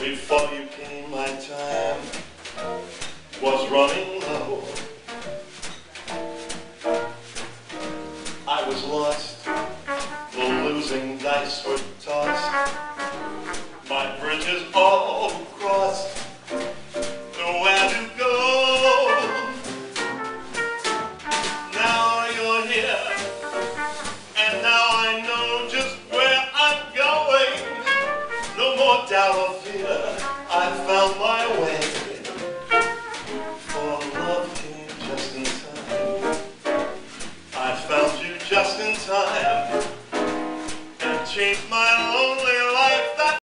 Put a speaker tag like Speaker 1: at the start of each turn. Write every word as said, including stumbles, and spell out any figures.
Speaker 1: Before you came, my time was running low. I was lost, the losing dice were tossed, my bridges all crossed, nowhere to go. Now you're here, and now I know just where I'm going. No more doubt or fear, I found my way.